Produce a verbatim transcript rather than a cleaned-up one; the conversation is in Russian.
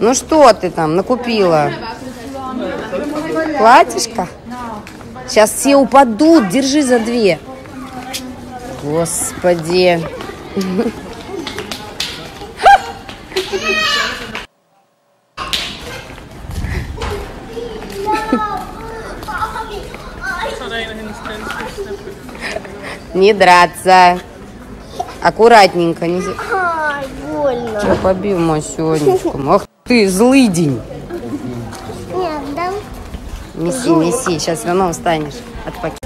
Ну что ты там накупила? Платьишко? Сейчас все упадут. Держи за две. Господи. Не драться. Аккуратненько. Не... Ай, больно. Что, побил Масенечку? Ах ты, злый день. Нет, да? Неси, неси. Сейчас все равно встанешь от пакета.